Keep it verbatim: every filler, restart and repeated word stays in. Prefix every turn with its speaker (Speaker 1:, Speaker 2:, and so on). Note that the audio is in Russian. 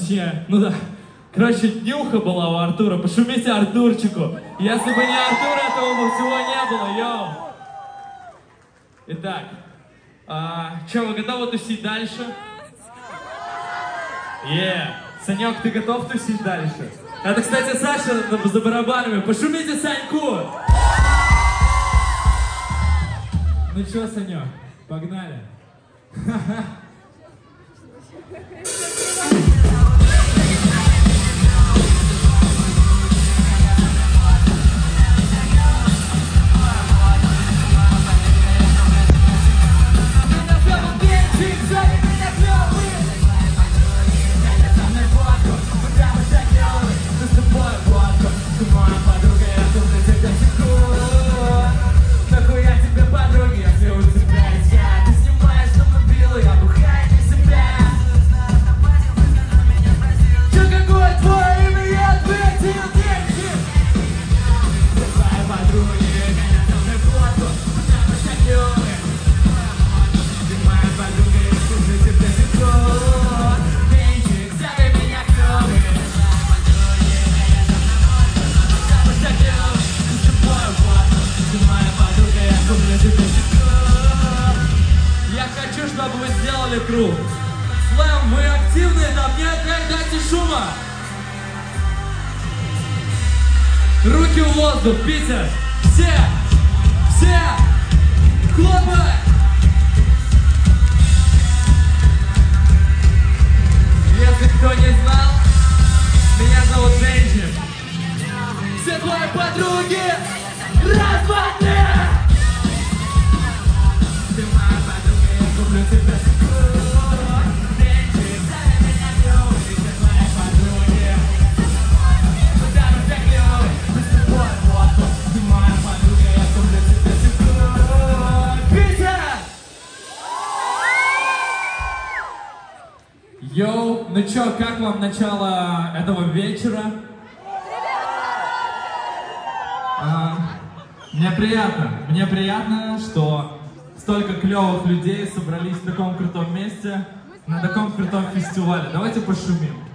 Speaker 1: точнее, ну да. Короче, днюха была у Артура. Пошумите Артурчику. Если бы не Артур, этого бы всего не было, йоу. Итак, а, что, вы готовы тусить дальше? Yeah. Санек, ты готов тусить дальше? Это, кстати, Саша за барабанами. Пошумите Саньку! Ну чё, Санек, погнали. Чтобы вы сделали круг. Слэм, мы активные, там нет, нет, дайте шума. Руки в воздух, Питер. Все, все, хлопай. Если кто не знал, меня зовут Бенджи. Все твои подруги, раз, два, три. Ты моя подруга, я куплю тебя секунд. Бенджи, зови меня клёвый, ты моя подруги. Куда мы так клёвый, мы с тобой водку. Ты моя подруга, я куплю тебя секунд. Питер! Йоу, ну чё, как вам начало этого вечера? А, мне приятно, мне приятно, что столько клевых людей собрались в таком крутом месте, на таком крутом фестивале. Давайте пошумим.